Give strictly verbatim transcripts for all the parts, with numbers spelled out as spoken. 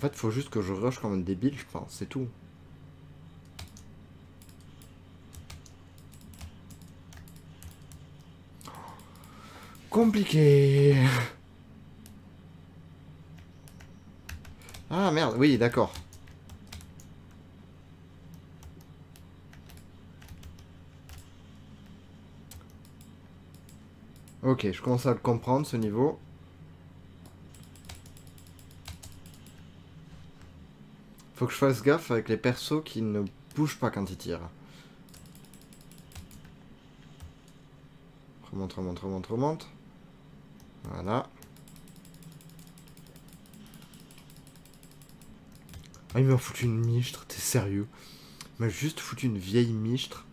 fait, faut juste que je rush comme un débile, je pense, c'est tout. Compliqué. Ah merde, oui, d'accord. Ok, je commence à le comprendre, ce niveau. Faut que je fasse gaffe avec les persos qui ne bougent pas quand ils tirent. Remonte, remonte, remonte, remonte. Voilà. Ah, il m'a foutu une michtre, t'es sérieux? Il m'a juste foutu une vieille michtre.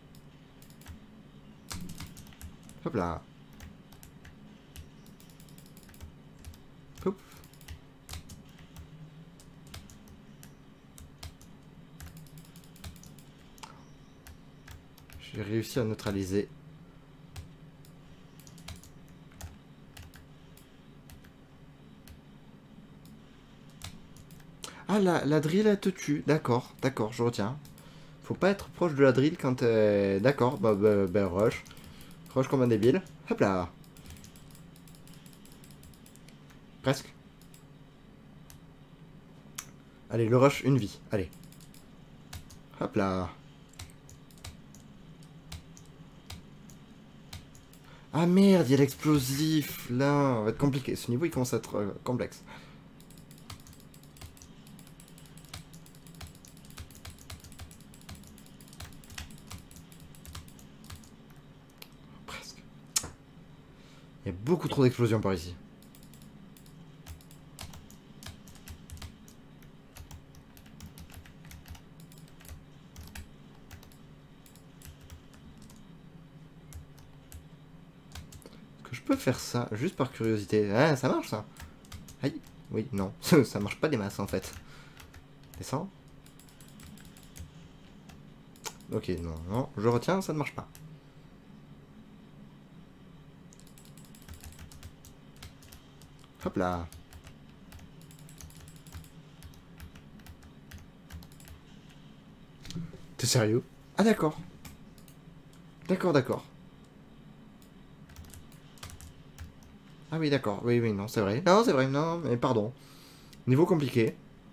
Hop là. Hop. J'ai réussi à neutraliser. Ah, la, la drill, elle te tue. D'accord, d'accord, je retiens. Faut pas être proche de la drill quand t'es... D'accord, bah, bah, bah, rush. Rush comme un débile. Hop là. Presque. Allez, le rush, une vie. Allez. Hop là. Ah merde, il y a l'explosif. Là, ça va être compliqué. Ce niveau, il commence à être euh, complexe. Presque. Il y a beaucoup trop d'explosions par ici. Je peux faire ça, juste par curiosité. Ah, ça marche ça. Aïe. Oui, non. Ça marche pas des masses en fait. Descends. Ok, non, non. Je retiens, ça ne marche pas. Hop là. T'es sérieux? Ah d'accord. D'accord, d'accord. Ah oui, d'accord. Oui, oui, non, c'est vrai. Non, c'est vrai, non, mais pardon. Niveau compliqué.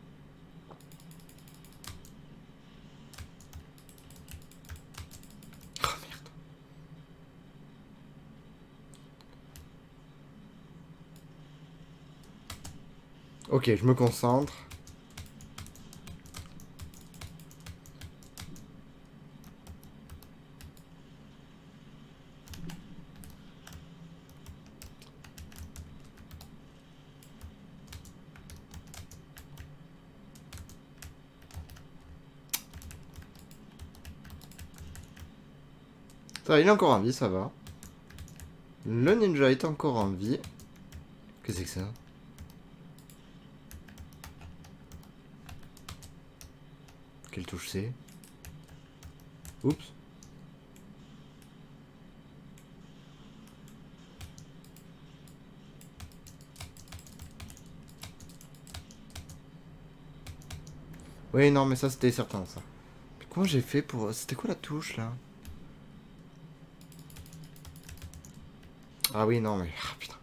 Oh merde. Ok, je me concentre. Ça, il est encore en vie, ça va. Le ninja est encore en vie. Qu'est-ce que c'est que ça? Quelle touche c'est? Oups. Oui, non, mais ça, c'était certain, ça. Mais comment j'ai fait pour... C'était quoi la touche, là? Ah oui, non, mais... Ah, putain.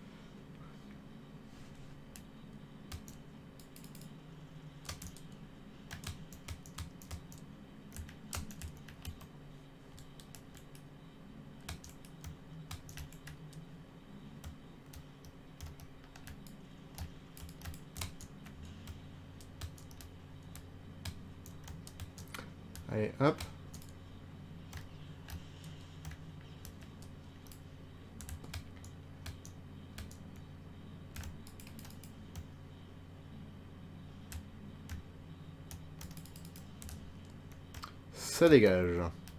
Allez, hop. Ça dégage.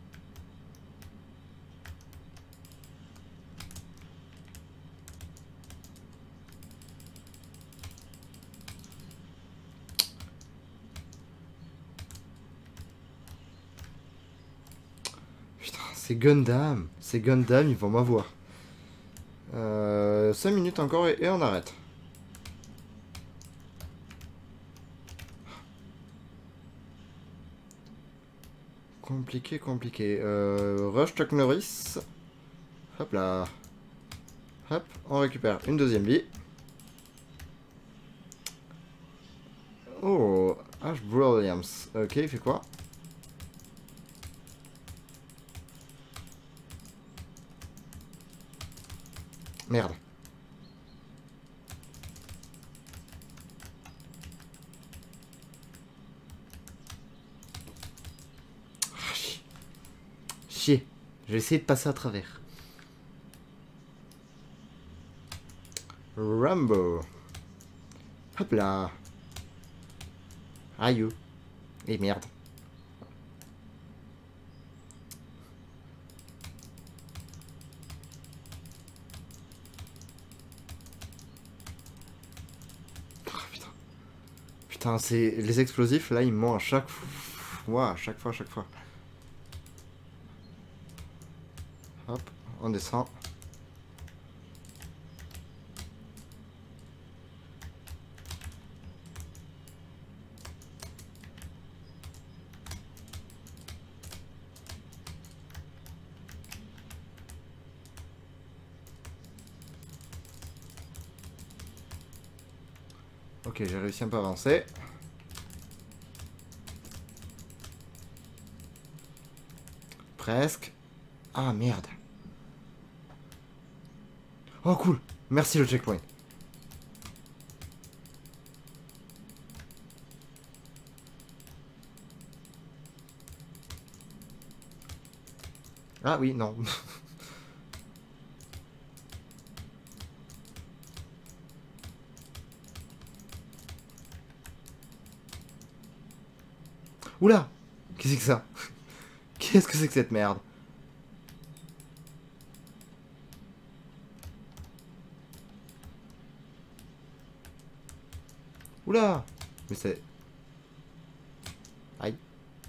Putain, c'est Gundam. C'est Gundam, ils vont m'avoir. Euh, cinq minutes encore et, et on arrête. Compliqué, compliqué. Euh, Rush Chuck Norris. Hop là. Hop, on récupère une deuxième vie. Oh, Ash Williams. Ok, il fait quoi? Merde. Ah, chier. Chier. J'ai essayé de passer à travers. Rambo. Hop là. Aïe. Et merde. Oh, putain. Putain, c'est les explosifs là, ils me mentent à chaque fois, à chaque fois, à chaque fois. Hop, on descend. Ok, j'ai réussi un peu à avancer. Presque. Ah merde. Oh cool. Merci le checkpoint. Ah oui, non. Oula. Qu'est-ce que c'est que ça? Qu'est-ce que c'est que cette merde? Oula. Mais c'est... Aïe.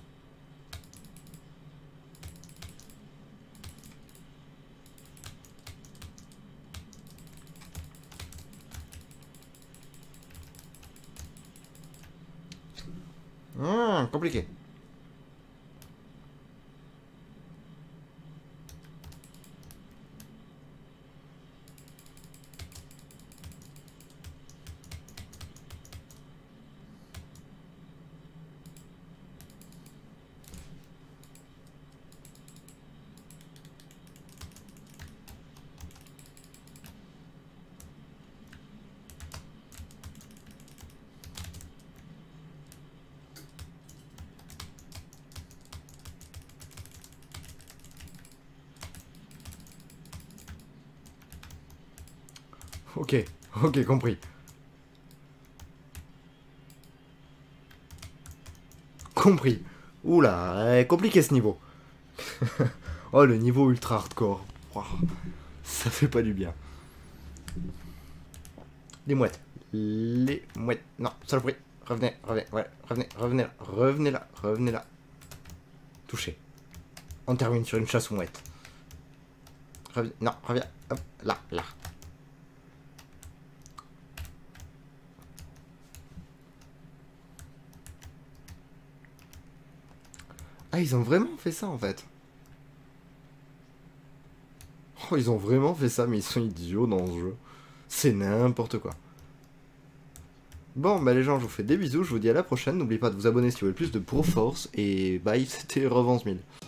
Hum, compliqué. Ok, ok, compris. Compris. Oula, eh, compliqué ce niveau. Oh, le niveau ultra hardcore. Wow. Ça fait pas du bien. Les mouettes. Les mouettes. Non, saloperie. Revenez, revenez, ouais, revenez, revenez là, revenez là, revenez là. Touché. On termine sur une chasse aux mouettes. Reviens, non, reviens. Hop, là, là. Ah, ils ont vraiment fait ça en fait. Oh, ils ont vraiment fait ça, mais ils sont idiots dans ce jeu. C'est n'importe quoi. Bon, bah les gens, je vous fais des bisous, je vous dis à la prochaine. N'oubliez pas de vous abonner si vous voulez plus de Pro Force. Et bye, c'était Revance mille.